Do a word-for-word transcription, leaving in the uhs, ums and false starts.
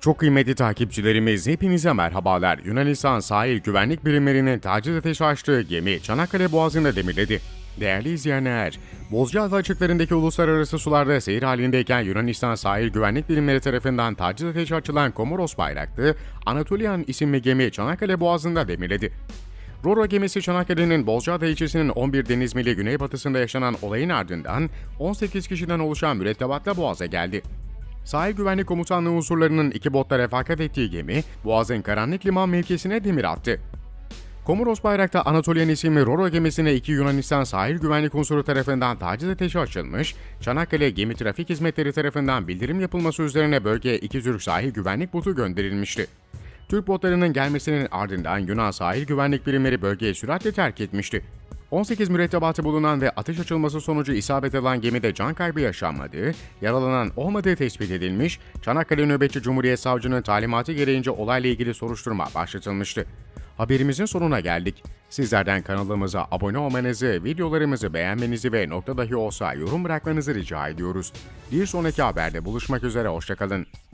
Çok kıymetli takipçilerimiz, hepinize merhabalar. Yunanistan sahil güvenlik birimlerinin taciz ateşi açtığı gemi Çanakkale Boğazı'nda demirledi. Değerli izleyenler, Bozcaada açıklarındaki uluslararası sularda seyir halindeyken Yunanistan sahil güvenlik birimleri tarafından taciz ateşi açılan Komoros bayraklı Anatolian isimli gemi Çanakkale Boğazı'nda demirledi. Roro gemisi Çanakkale'nin Bozcaada ilçesinin on bir deniz mili güneybatısında yaşanan olayın ardından on sekiz kişiden oluşan mürettebatla Boğaz'a geldi. Sahil Güvenlik Komutanlığı unsurlarının iki botla refakat ettiği gemi, Boğaz'ın karanlık liman mevkisine demir attı. Komoros bayrakta Anatolian isimli Roro gemisine iki Yunanistan sahil güvenlik unsuru tarafından taciz ateşi açılmış, Çanakkale Gemi Trafik Hizmetleri tarafından bildirim yapılması üzerine bölgeye iki Türk sahil güvenlik botu gönderilmişti. Türk botlarının gelmesinin ardından Yunan sahil güvenlik birimleri bölgeyi süratle terk etmişti. on sekiz mürettebatı bulunan ve ateş açılması sonucu isabet edilen gemide can kaybı yaşanmadığı, yaralanan olmadığı tespit edilmiş, Çanakkale Nöbetçi Cumhuriyet Savcının talimatı gereğince olayla ilgili soruşturma başlatılmıştı. Haberimizin sonuna geldik. Sizlerden kanalımıza abone olmanızı, videolarımızı beğenmenizi ve nokta dahi olsa yorum bırakmanızı rica ediyoruz. Bir sonraki haberde buluşmak üzere, hoşça kalın.